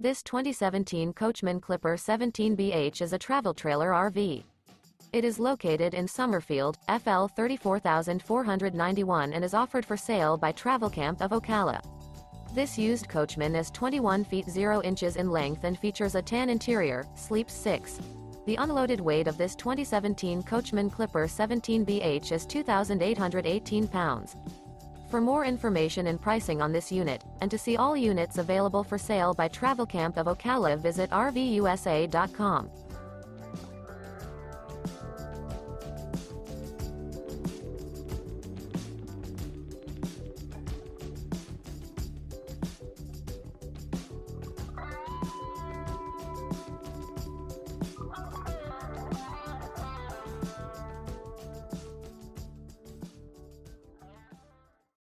This 2017 Coachmen Clipper 17BH is a travel trailer RV. It is located in Summerfield, FL 34491 and is offered for sale by Travelcamp of Ocala. This used Coachman is 21 feet 0 inches in length and features a tan interior, sleeps 6. The unloaded weight of this 2017 Coachmen Clipper 17BH is 2,818 pounds. For more information and pricing on this unit, and to see all units available for sale by Travelcamp of Ocala, visit RVUSA.com.